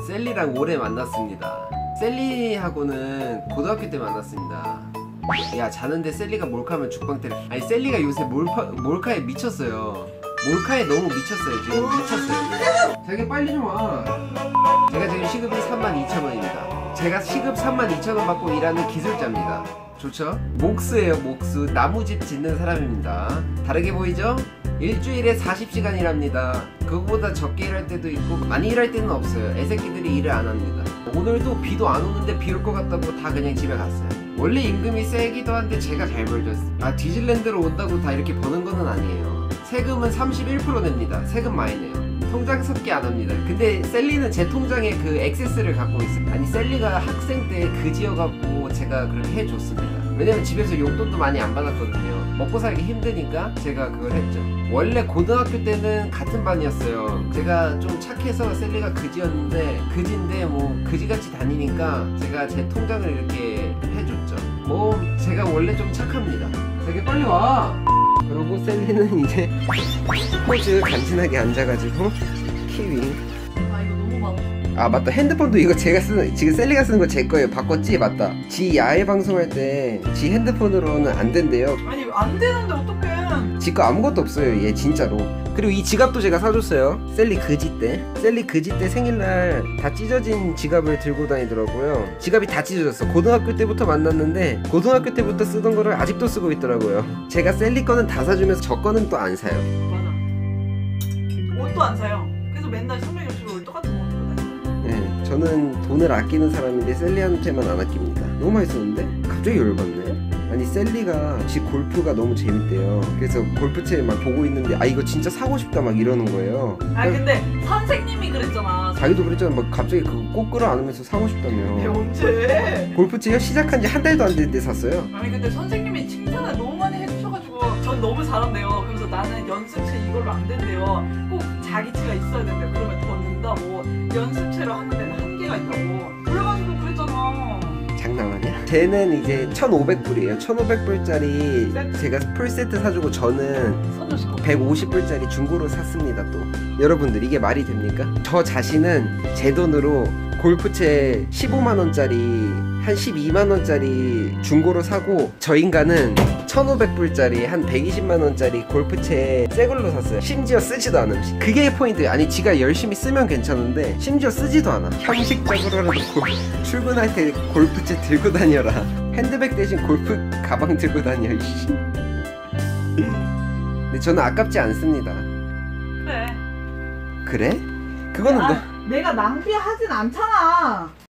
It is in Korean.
셀리랑 오래 만났습니다. 셀리하고는 고등학교 때 만났습니다. 야, 자는데 셀리가 몰카하면 죽방 때려. 아니, 셀리가 요새 몰카에 미쳤어요. 몰카에 너무 미쳤어요. 지금 미쳤어요. 자기 빨리 좀 와. 제가 지금 시급이 32,000원입니다. 제가 시급 32,000원 받고 일하는 기술자입니다. 좋죠? 목수예요, 목수. 나무집 짓는 사람입니다. 다르게 보이죠? 일주일에 40시간 일합니다. 그거보다 적게 일할 때도 있고 많이 일할 때는 없어요. 애새끼들이 일을 안 합니다. 오늘도 비도 안 오는데 비 올 것 같다고 다 그냥 집에 갔어요. 원래 임금이 세기도 한데 제가 잘 벌죠. 아, 디즈랜드로 온다고 다 이렇게 버는 거는 아니에요. 세금은 31% 냅니다. 세금 많이 내요. 통장 섭기 안 합니다. 근데 셀리는 제 통장에 그 액세스를 갖고 있어요. 아니, 셀리가 학생 때 그지여갖고 제가 그렇게 해줬습니다. 왜냐면 집에서 용돈도 많이 안 받았거든요. 먹고 살기 힘드니까 제가 그걸 했죠. 원래 고등학교 때는 같은 반이었어요. 제가 좀 착해서 셀리가 그지였는데, 그지인데 뭐 그지같이 다니니까 제가 제 통장을 이렇게 해줬죠. 뭐 제가 원래 좀 착합니다. 되게 빨리 와. 그리고 셀리는 이제 포즈 간지나게 앉아가지고 키위. 아, 이거 너무 많아. 아, 맞다. 핸드폰도 이거 제가 쓰는, 지금 셀리가 쓰는 거 제 거예요. 바꿨지? 맞다. 지 야외 방송할 때 지 핸드폰으로는 안 된대요. 아니, 안 되는데 어떡해. 지 거 아무것도 없어요, 얘 진짜로. 그리고 이 지갑도 제가 사줬어요. 셀리 그지 때. 셀리 그지 때 생일날 다 찢어진 지갑을 들고 다니더라고요. 지갑이 다 찢어졌어. 고등학교 때부터 만났는데 고등학교 때부터 쓰던 거를 아직도 쓰고 있더라고요. 제가 셀리 거는 다 사주면서 저 거는 또 안 사요. 맞아. 옷도 안 사요. 그래서 맨날 성명일식으로 똑같은 옷 입고 다녀요. 네, 저는 돈을 아끼는 사람인데 셀리한테만 안 아낍니다. 너무 많이 썼는데? 갑자기 열받네. 아니, 셀리가 지 골프가 너무 재밌대요. 그래서 골프채 막 보고 있는데 아, 이거 진짜 사고 싶다 막 이러는 거예요. 아, 근데 선생님이 그랬잖아. 자기도 그랬잖아. 막 갑자기 그거 꼭 끌어안으면서 사고 싶다며. 언제? 골프채요? 시작한 지 한 달도 안 됐는데 샀어요. 아니, 근데 선생님이 칭찬을 너무 많이 해주셔가지고 전 너무 잘한대요. 그래서 나는 연습체 이걸로 안 된대요. 꼭 자기 채가 있어야 된대. 그러면 더 는다고. 연습체로 하는 데는 한계가 있다고. 그래가지고 그랬잖아. 장난하냐? 쟤는 이제 1,500불이에요. 1,500불짜리 제가 풀세트 사주고 저는 선조식 거. 150불짜리 중고로 샀습니다. 또 여러분들, 이게 말이 됩니까? 저 자신은 제 돈으로 골프채 15만원짜리 한 12만원짜리 중고로 사고, 저 인간은 1,500불짜리 한 120만원짜리 골프채 새걸로 샀어요. 심지어 쓰지도 않음. 그게 포인트예요. 아니, 지가 열심히 쓰면 괜찮은데 심지어 쓰지도 않아. 형식적으로라도 출근할 때 골프채 들고 다녀라. 핸드백 대신 골프 가방 들고 다녀. 이씨. 근데 저는 아깝지 않습니다. 그래. 그래? 그거는 너 내가 낭비하진 않잖아.